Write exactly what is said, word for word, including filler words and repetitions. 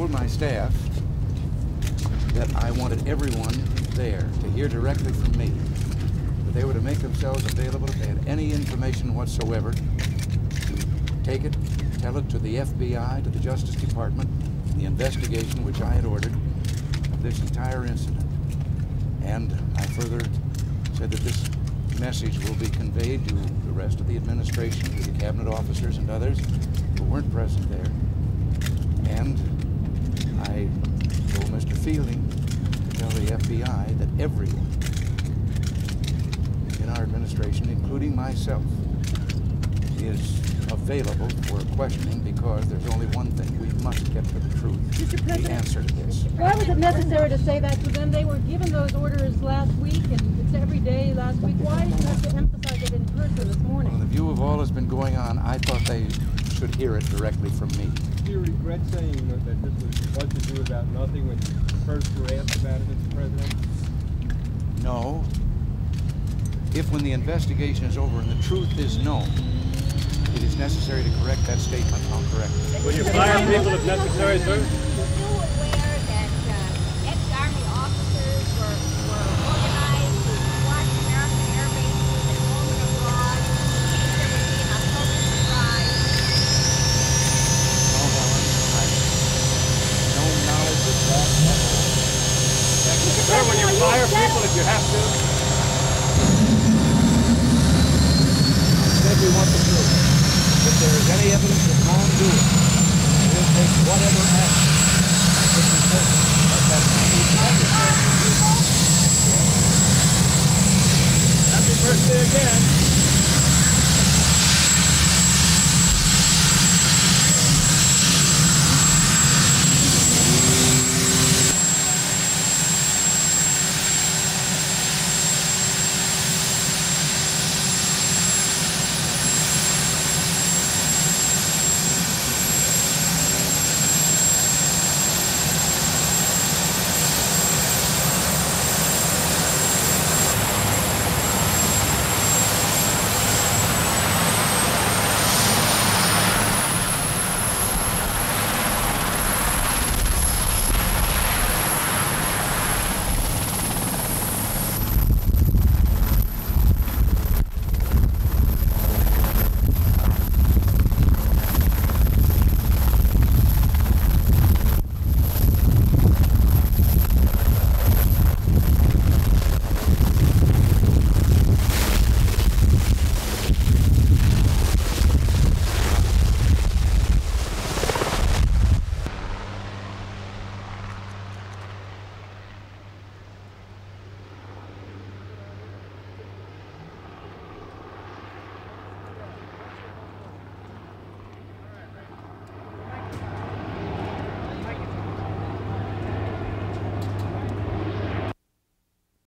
told my staff that I wanted everyone there to hear directly from me, that they were to make themselves available if they had any information whatsoever, to take it, tell it to the F B I, to the Justice Department, the investigation which I had ordered of this entire incident. And I further said that this message will be conveyed to the rest of the administration, to the cabinet officers and others who weren't present there. And I told Mister Fielding to tell the F B I that everyone in our administration, including myself, is available for questioning, because there's only one thing: we must get to the truth, the answer to this. Why was it necessary to say that to them? They were given those orders last week, and it's every day last week. Why did you have to emphasize it in person this morning? Well, in the view of all that's been going on, I thought they should hear it directly from me. Do you regret saying that this was what to do about nothing when you first were asked about it, Mister President? No. If, when the investigation is over and the truth is known, it is necessary to correct that statement, I'll correct it. Will you fire people if necessary, sir? Were you aware that uh, ex-Army officers were, were organized to watch American air bases at home and abroad? There would be an October surprise. No, Helen, I have no knowledge of that at all. Sir, will you fire people if you have to? I said we want the truth. If there is any evidence of wrongdoing, we will take whatever action is important. But that's not Happy birthday again.